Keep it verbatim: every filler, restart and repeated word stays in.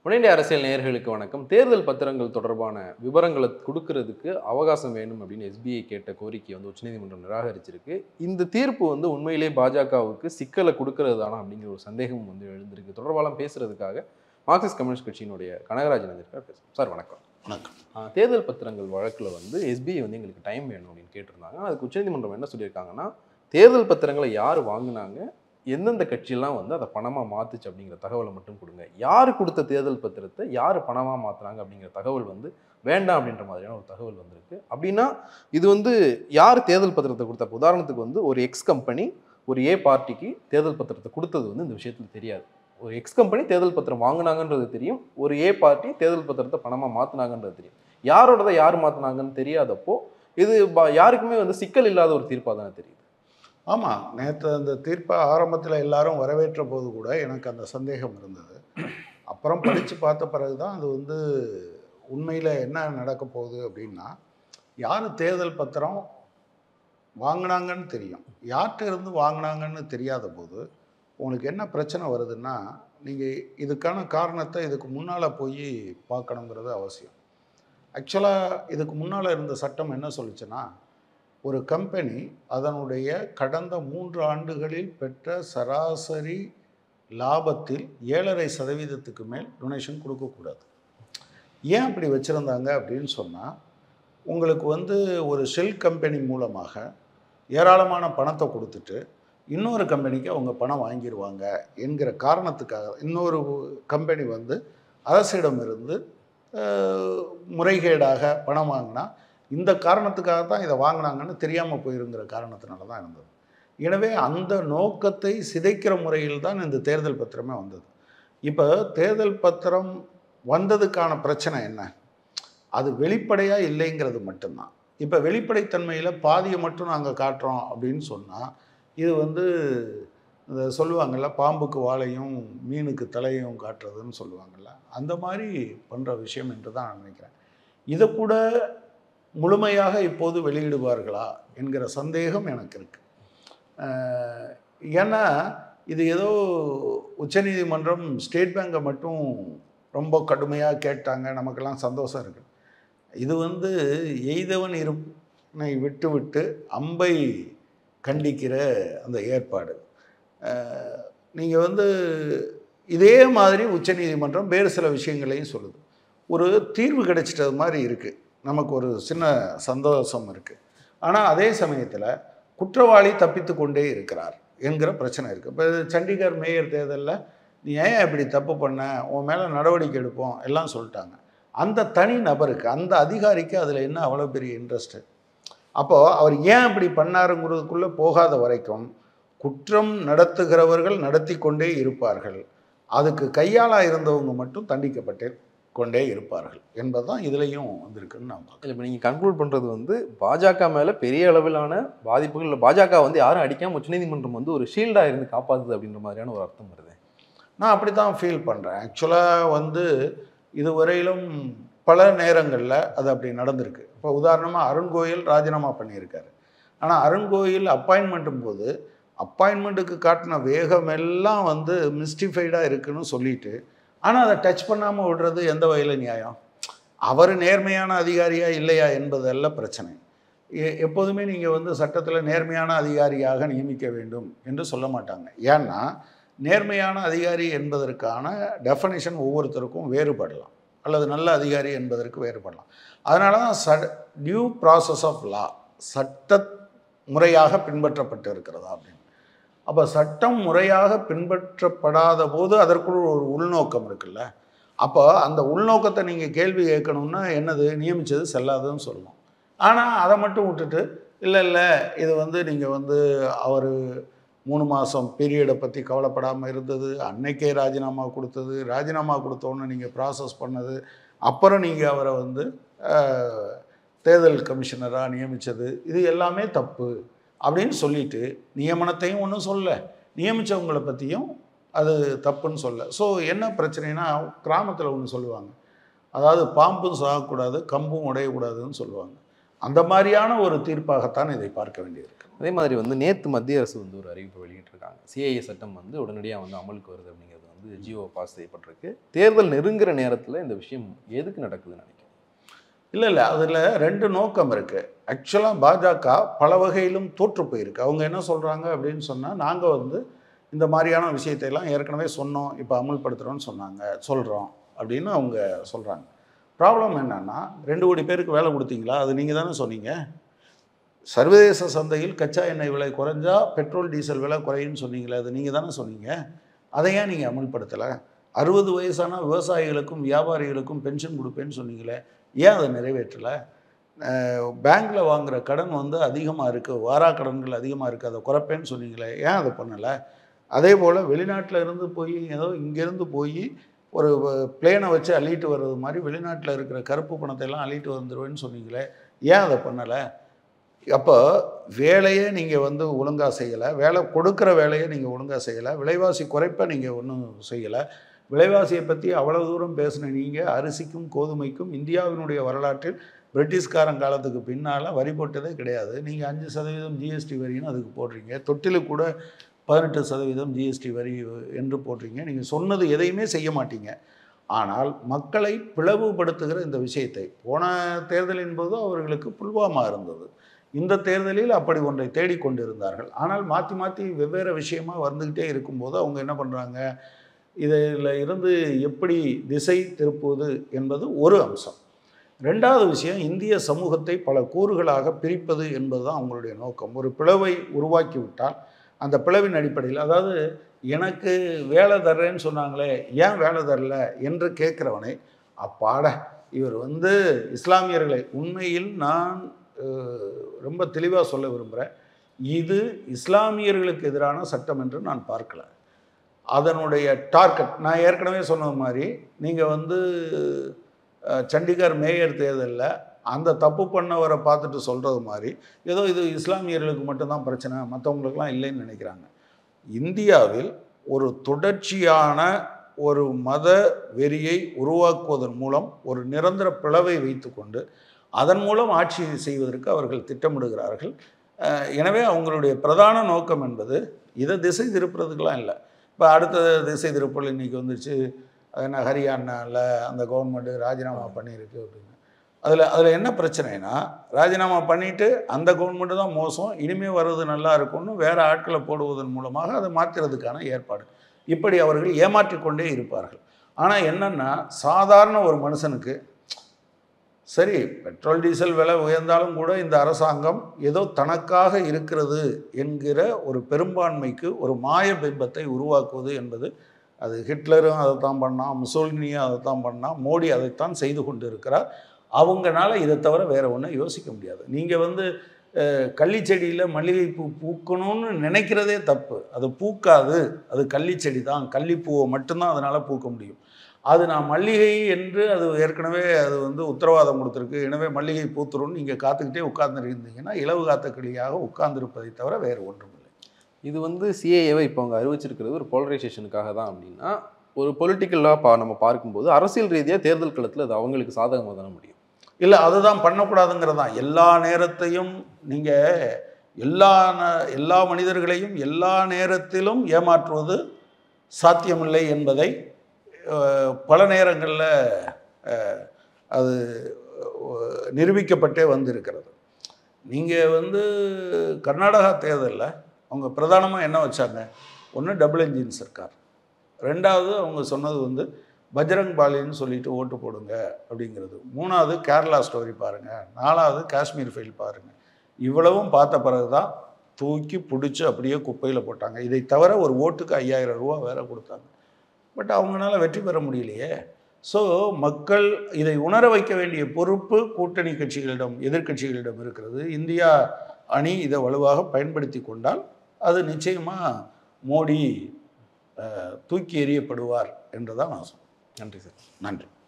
உடனடி அரசியல் நேயர்களுக்கு வணக்கம். தேர்தல் பத்திரங்கள் தொடர்பான விவரங்களை கொடுக்கறதுக்கு அவகாசம் வேணும் அப்படின்னு எஸ்பிஐ கேட்ட கோரிக்கை வந்து உச்சநீதிமன்றம் நிராகரிச்சிருக்கு. இந்த தீர்ப்பு வந்து உண்மையிலே பாஜகவுக்கு சிக்கலை கொடுக்கறது தானா அப்படிங்கிற ஒரு சந்தேகம் வந்து எழுந்திருக்கு. தொடர்பாலாம் பேசுறதுக்காக மார்க்சிஸ்ட் கம்யூனிஸ்ட் கட்சியினுடைய கனகராஜன் இருக்கார். பேசுவோம் சார். வணக்கம். வணக்கம். தேர்தல் பத்திரங்கள் வழக்கில் வந்து எஸ்பிஐ வந்து எங்களுக்கு டைம் வேணும் அப்படின்னு கேட்டிருந்தாங்க. அதுக்கு உச்சநீதிமன்றம் என்ன சொல்லியிருக்காங்கன்னா, தேர்தல் பத்திரங்களை யார் வாங்கினாங்க, எந்தெந்த கட்சியெல்லாம் வந்து அதை பணமாக மாற்றுச்சு அப்படிங்கிற தகவலை மட்டும் கொடுங்க. யார் கொடுத்த தேர்தல் பத்திரத்தை யார் பணமாக மாற்றுறாங்க அப்படிங்கிற தகவல் வந்து வேண்டாம் அப்படின்ற மாதிரியான ஒரு தகவல் வந்திருக்கு. அப்படின்னா இது வந்து யார் தேர்தல் பத்திரத்தை கொடுத்த, உதாரணத்துக்கு வந்து ஒரு எக்ஸ் கம்பெனி ஒரு ஏ பார்ட்டிக்கு தேர்தல் பத்திரத்தை கொடுத்தது வந்து இந்த விஷயத்தில் தெரியாது. ஒரு எக்ஸ் கம்பெனி தேர்தல் பத்திரம் வாங்கினாங்கன்றது தெரியும், ஒரு ஏ பார்ட்டி தேர்தல் பத்திரத்தை பணமாக மாற்றினாங்கன்றது தெரியும். யாரோடதை யார் மாற்றினாங்கன்னு தெரியாதப்போ இது யாருக்குமே வந்து சிக்கல் இல்லாத ஒரு தீர்ப்பாக தானே தெரியுது. ஆமாம், நேற்று அந்த தீர்ப்பை ஆரம்பத்தில் எல்லாரும் வரவேற்ற போது கூட எனக்கு அந்த சந்தேகம் இருந்தது. அப்புறம் படித்து பார்த்த பிறகு தான் அது வந்து உண்மையில் என்ன நடக்க போகுது அப்படின்னா, யார் தேர்தல் பத்திரம் வாங்கினாங்கன்னு தெரியும், யார்கிட்ட இருந்து வாங்கினாங்கன்னு தெரியாத போது உங்களுக்கு என்ன பிரச்சனை வருதுன்னா, நீங்கள் இதுக்கான காரணத்தை இதுக்கு முன்னால் போய் பார்க்கணுங்கிறது அவசியம். ஆக்சுவலாக இதுக்கு முன்னால் இருந்த சட்டம் என்ன சொல்லிச்சுன்னா, ஒரு கம்பெனி அதனுடைய கடந்த மூன்று ஆண்டுகளில் பெற்ற சராசரி லாபத்தில் ஏழரை சதவீதத்துக்கு மேல் டொனேஷன் கொடுக்கக்கூடாது. ஏன் அப்படி வச்சுருந்தாங்க அப்படின்னு சொன்னால், உங்களுக்கு வந்து ஒரு ஷெல் கம்பெனி மூலமாக ஏராளமான பணத்தை கொடுத்துட்டு இன்னொரு கம்பெனிக்கு அவங்க பணம் வாங்கிடுவாங்க என்கிற காரணத்துக்காக இன்னொரு கம்பெனி வந்து அரசிடமிருந்து முறைகேடாக பணம் வாங்கினா இந்த காரணத்துக்காக தான் இதை வாங்கினாங்கன்னு தெரியாமல் போயிருங்கிற காரணத்தினால தான் இருந்தது. எனவே அந்த நோக்கத்தை சிதைக்கிற முறையில் தான் இந்த தேர்தல் பத்திரமே வந்தது. இப்போ தேர்தல் பத்திரம் வந்ததுக்கான பிரச்சனை என்ன, அது வெளிப்படையாக இல்லைங்கிறது மட்டும்தான். இப்போ வெளிப்படைத்தன்மையில் பாதியை மட்டும் நாங்கள் காட்டுறோம் அப்படின்னு சொன்னால், இது வந்து இந்த சொல்லுவாங்கள்ல, பாம்புக்கு வாலையும் மீனுக்கு தலையும் காட்டுறதுன்னு சொல்லுவாங்கள்ல, அந்த மாதிரி பண்ணுற விஷயம் என்று தான் நான் நினைக்கிறேன். இதை கூட முழுமையாக இப்போது வெளியிடுவார்களா என்கிற சந்தேகம் எனக்கு இருக்குது. ஏன்னா இது ஏதோ உச்சநீதிமன்றம் ஸ்டேட் பேங்கை மட்டும் ரொம்ப கடுமையாக கேட்டாங்க, நமக்கெல்லாம் சந்தோஷம் இருக்குது. இது வந்து எய்தவன் இருப்பனை விட்டு விட்டு அம்பை கண்டிக்கிற அந்த ஏற்பாடு. நீங்கள் வந்து இதே மாதிரி உச்சநீதிமன்றம் வேறு சில விஷயங்களையும் சொல்லுது. ஒரு தீர்வு கிடைச்சிட்டது மாதிரி இருக்குது, நமக்கு ஒரு சின்ன சந்தோஷம் இருக்குது. ஆனால் அதே சமயத்தில் குற்றவாளி தப்பித்து கொண்டே இருக்கிறார் என்கிற பிரச்சனை இருக்குது. இப்போ சண்டிகர் மேயர் தேர்தலில் நீ ஏன் இப்படி தப்பு பண்ண, உன் மேலே நடவடிக்கை எடுப்போம் எல்லாம் சொல்லிட்டாங்க. அந்த தனி நபருக்கு, அந்த அதிகாரிக்கு அதில் என்ன அவ்வளோ பெரிய இன்ட்ரெஸ்ட்டு? அப்போது அவர் ஏன் இப்படி பண்ணாருங்கிறதுக்குள்ளே போகாத வரைக்கும் குற்றம் நடத்துகிறவர்கள் நடத்தி கொண்டே இருப்பார்கள், அதுக்கு கையாளாக இருந்தவங்க மட்டும் தண்டிக்கப்பட்டே கொண்டே இருப்பார்கள் என்பதுதான் இதுலையும் வந்திருக்குன்னு நான் பார்க்குறேன். இப்போ நீங்கள் கன்க்ளூட் பண்ணுறது வந்து பாஜக மேலே பெரிய அளவிலான பாதிப்புகள் இல்லை, பாஜக வந்து யாரும் அடிக்காமல் உச்சநீதிமன்றம் வந்து ஒரு ஷீல்டாக இருந்து காப்பாற்றுது அப்படின்ற மாதிரியான ஒரு அர்த்தம் வருது. நான் அப்படி தான் ஃபீல் பண்ணுறேன். ஆக்சுவலாக வந்து இதுவரையிலும் பல நேரங்களில் அது அப்படி நடந்திருக்கு. இப்போ உதாரணமாக அருண் கோயில் ராஜினாமா பண்ணியிருக்காரு. ஆனால் அருண் கோயில் அப்பாயின்மெண்ட்டும் போது அப்பாயின்மெண்ட்டுக்கு காட்டின வேகமெல்லாம் வந்து மிஸ்டிஃபைடாக இருக்குன்னு சொல்லிட்டு, ஆனால் அதை டச் பண்ணாமல் விடுறது எந்த வகையில் நியாயம்? அவர் நேர்மையான அதிகாரியா இல்லையா என்பதல்ல பிரச்சனை. எப்போதுமே நீங்கள் வந்து சட்டத்தில் நேர்மையான அதிகாரியாக நியமிக்க வேண்டும் என்று சொல்ல மாட்டாங்க. ஏன்னா நேர்மையான அதிகாரி என்பதற்கான டெஃபனிஷன் ஒவ்வொருத்தருக்கும் வேறுபடலாம், அல்லது நல்ல அதிகாரி என்பதற்கு வேறுபடலாம். அதனால தான் சட் டியூ ப்ராசஸ் ஆஃப் லா, சட்ட முறையாக பின்பற்றப்பட்டு இருக்கிறதா அப்படின்னு. அப்போ சட்டம் முறையாக பின்பற்றப்படாத போது அதற்குள் ஒரு உள்நோக்கம் இருக்குல்ல, அப்போ அந்த உள்நோக்கத்தை நீங்கள் கேள்வி கேட்கணும்னா என்னது, நியமித்தது செல்லாதுன்னு சொல்லணும். ஆனால் அதை மட்டும் விட்டுட்டு இல்லை இல்லை இது வந்து நீங்கள் வந்து அவர் மூணு மாதம் பீரியடை பற்றி கவலைப்படாமல் இருந்தது, அன்னைக்கே ராஜினாமா கொடுத்தது, ராஜினாமா கொடுத்தோன்னு நீங்கள் ப்ராசஸ் பண்ணது, அப்புறம் நீங்கள் அவரை வந்து தேர்தல் கமிஷனராக நியமித்தது, இது எல்லாமே தப்பு அப்படின்னு சொல்லிட்டு நியமனத்தையும் ஒன்றும் சொல்ல, நியமித்தவங்களை பற்றியும் அது தப்புன்னு சொல்ல. ஸோ என்ன பிரச்சனைனா, கிராமத்தில் ஒன்று சொல்லுவாங்க, அதாவது பாம்பும் சாகக்கூடாது கம்பும் உடையக்கூடாதுன்னு சொல்லுவாங்க. அந்த மாதிரியான ஒரு தீர்ப்பாகத்தான் இதை பார்க்க வேண்டியிருக்கு. அதே மாதிரி வந்து நேற்று மத்திய அரசு வந்து ஒரு அறிவிப்பை வெளியிட்டிருக்காங்க. சிஏஏ சட்டம் வந்து உடனடியாக வந்து அமலுக்கு வருது அப்படிங்கிறது வந்து வந்து ஜியோ பாஸ் செய்யப்பட்டிருக்கு. தேர்தல் நெருங்குற நேரத்தில் இந்த விஷயம் எதுக்கு நடக்குதுன்னு நினைக்கிறேன்? இல்லை இல்லை அதில் ரெண்டு நோக்கம் இருக்குது. ஆக்சுவலாக பாஜக பல வகையிலும் தோற்று போயிருக்கு. அவங்க என்ன சொல்கிறாங்க அப்படின்னு சொன்னால், நாங்கள் வந்து இந்த மாதிரியான விஷயத்தையெல்லாம் ஏற்கனவே சொன்னோம், இப்போ அமல்படுத்துகிறோன்னு சொன்னாங்க, சொல்கிறோம் அப்படின்னு அவங்க சொல்கிறாங்க. ப்ராப்ளம் என்னென்னா, ரெண்டு கோடி பேருக்கு வேலை கொடுத்தீங்களா? அது நீங்கள் தானே சொன்னீங்க. சர்வதேச சந்தையில் கச்சா எண்ணெய் விலை குறைஞ்சா பெட்ரோல் டீசல் விலை குறையுன்னு சொன்னீங்களே, அது நீங்கள் தானே சொன்னீங்க. அதை ஏன் நீங்கள் அமல்படுத்தலை? அறுபது வயசான விவசாயிகளுக்கும் வியாபாரிகளுக்கும் பென்ஷன் கொடுப்பேன்னு சொன்னீங்களே, ஏன் அதை நிறைவேற்றலை? பேங்க்கில் வாங்குகிற கடன் வந்து அதிகமாக இருக்குது, வாரா கடன்கள் அதிகமாக இருக்குது, அதை குறைப்பேன்னு சொன்னீங்களே, ஏன் அதை பண்ணலை? அதே போல் வெளிநாட்டில் இருந்து போய் ஏதோ இங்கேருந்து போய் ஒரு பிளேனை வச்சு அள்ளிட்டு வர்றது மாதிரி வெளிநாட்டில் இருக்கிற கருப்பு பணத்தை எல்லாம் அள்ளிட்டு வந்துடுவேன்னு சொன்னீங்களே, ஏன் அதை பண்ணலை? அப்போ வேலையே நீங்கள் வந்து ஒழுங்காக செய்யலை, வேலை கொடுக்குற வேலையை நீங்கள் ஒழுங்காக செய்யலை, விலைவாசி குறைப்பை நீங்கள் ஒன்றும் செய்யலை. விலைவாசியை பற்றி அவ்வளோ தூரம் பேசின நீங்கள் அரிசிக்கும் கோதுமைக்கும் இந்தியாவினுடைய வரலாற்றில் பிரிட்டிஷ்காரன் காலத்துக்கு பின்னால் வரி போட்டதே கிடையாது. நீங்கள் அஞ்சு சதவீதம் ஜிஎஸ்டி வரின்னு அதுக்கு போடுறீங்க, தொட்டிலுக்கு கூட பதினெட்டு சதவீதம் ஜிஎஸ்டி வரி என்று போடுறீங்க. நீங்கள் சொன்னது எதையுமே செய்ய மாட்டீங்க. ஆனால் மக்களை பிளவுபடுத்துகிற இந்த விஷயத்தை, போன தேர்தலின் போது அவர்களுக்கு புல்வாமா இருந்தது, இந்த தேர்தலில் அப்படி ஒன்றை தேடிக்கொண்டிருந்தார்கள். ஆனால் மாற்றி மாற்றி வெவ்வேறு விஷயமா வந்துக்கிட்டே இருக்கும்போது அவங்க என்ன பண்ணுறாங்க, இதில் இருந்து எப்படி திசை திருப்புவது என்பது ஒரு அம்சம். ரெண்டாவது விஷயம், இந்திய சமூகத்தை பல கூறுகளாக பிரிப்பது என்பது தான் அவங்களுடைய நோக்கம். ஒரு பிளவை உருவாக்கி விட்டால் அந்த பிளவின் அடிப்படையில், அதாவது எனக்கு வேலை தர்றேன்னு சொன்னாங்களே, ஏன் வேலை தரல என்று கேட்குறவனை, அப்பாட இவர் வந்து இஸ்லாமியர்களை, உண்மையில் நான் ரொம்ப தெளிவாக சொல்ல விரும்புகிறேன், இது இஸ்லாமியர்களுக்கு எதிரான சட்டம் என்று நான் பார்க்கல. அதனுடைய டார்கெட், நான் ஏற்கனவே சொன்ன மாதிரி, நீங்கள் வந்து சண்டிகர் மேயர் தேர்தலில் அந்த தப்பு பண்ணவரை பார்த்துட்டு சொல்கிறது மாதிரி, ஏதோ இது இஸ்லாமியர்களுக்கு மட்டும்தான் பிரச்சனை, மற்றவங்களுக்கெல்லாம் இல்லைன்னு நினைக்கிறாங்க. இந்தியாவில் ஒரு தொடர்ச்சியான ஒரு மத வெறியை உருவாக்குவதன் மூலம் ஒரு நிரந்தர பிளவை வைத்து கொண்டு அதன் மூலம் ஆட்சி செய்வதற்கு அவர்கள் திட்டமிடுகிறார்கள். எனவே அவங்களுடைய பிரதான நோக்கம் என்பது இதை திசை திருப்புறதுக்கெலாம் இல்லை. இப்போ அடுத்த திசை திருப்பல் இன்றைக்கி வந்துச்சு, அது என்ன ஹரியானாவில் அந்த கவர்மெண்ட்டு ராஜினாமா பண்ணியிருக்கு அப்படின்னு. அதில் அதில் என்ன பிரச்சனைனா, ராஜினாமா பண்ணிவிட்டு அந்த கவர்மெண்ட்டு தான் மோசம், இனிமேல் வர்றது நல்லா இருக்கும்னு வேறு ஆட்களை போடுவதன் மூலமாக அதை மாற்றுறதுக்கான ஏற்பாடு. இப்படி அவர்கள் ஏமாற்றிக்கொண்டே இருப்பார்கள். ஆனால் என்னென்னா, சாதாரண ஒரு மனுஷனுக்கு சரி பெட்ரோல் டீசல் விலை உயர்ந்தாலும் கூட இந்த அரசாங்கம் ஏதோ தனக்காக இருக்கிறது என்கிற ஒரு பெரும்பான்மைக்கு ஒரு மாய பிம்பத்தை உருவாக்குவது என்பது, அது ஹிட்லரும் அதைத்தான் பண்ணான், முசோலினியும் அதைத்தான் பண்ணான், மோடி அதைத்தான் செய்து கொண்டு இருக்கிறார். அவங்கனால இதை தவிர வேறு ஒன்றும் யோசிக்க முடியாது. நீங்கள் வந்து கள்ளிச்செடியில் மல்லிகைப்பூ பூக்கணும்னு நினைக்கிறதே தப்பு. அது பூக்காது, அது கள்ளிச்செடி தான், கள்ளிப்பூவை மட்டும்தான் அதனால் பூக்க முடியும். அது நான் மல்லிகை என்று அது ஏற்கனவே அது வந்து உத்தரவாதம் கொடுத்துருக்கு, எனவே மல்லிகை பூத்துருன்னு நீங்கள் காத்துக்கிட்டே உட்கார்ந்துருந்தீங்கன்னா இலவு காத்த கிளியாக உட்கார்ந்துருப்பதை தவிர வேறு ஒன்றும் இல்லை. இது வந்து சிஏஏவை இப்போ அவங்க அறிவிச்சிருக்கிறது ஒரு போலரைசேஷனுக்காக தான் அப்படின்னா, ஒரு பொலிட்டிக்கலாக பா நம்ம பார்க்கும்போது அரசியல் ரீதியாக தேர்தல் களத்தில் அது அவங்களுக்கு சாதகமாக தானே முடியும். இல்லை, அதுதான் பண்ணக்கூடாதுங்கிறது தான். எல்லா நேரத்தையும் நீங்கள் எல்லா எல்லா மனிதர்களையும் எல்லா நேரத்திலும் ஏமாற்றுவது சாத்தியமில்லை என்பதை பல நேரங்களில் அது நிரூபிக்கப்பட்டே வந்திருக்கிறது. நீங்கள் வந்து கர்நாடகா தேர்தலில் அவங்க பிரதானமாக என்ன வச்சாங்க, ஒன்று டபுள் என்ஜின் சர்க்கார், ரெண்டாவது அவங்க சொன்னது வந்து பஜ்ரங் பாலின்னு சொல்லிட்டு ஓட்டு போடுங்க அப்படிங்கிறது, மூணாவது கேரளா ஸ்டோரி பாருங்கள், நாலாவது காஷ்மீர் ஃபைல் பாருங்கள். இவ்வளவும் பார்த்த பிறகு தான் தூக்கி பிடிச்சி அப்படியே குப்பையில் போட்டாங்க. இதை தவிர ஒரு ஓட்டுக்கு ஐயாயிரம் ரூபா வேற கொடுத்தாங்க. பட் அவங்களால வெற்றி பெற முடியலையே. ஸோ மக்கள் இதை உணர வைக்க வேண்டிய பொறுப்பு கூட்டணி கட்சிகளிடம், எதிர்கட்சிகளிடம் இருக்கிறது. இந்தியா அணி இதை வலுவாக பயன்படுத்தி கொண்டால் அது நிச்சயமாக மோடி தூக்கி எறியப்படுவார் என்றுதான் நான் சொல்றேன். நன்றி சார். நன்றி.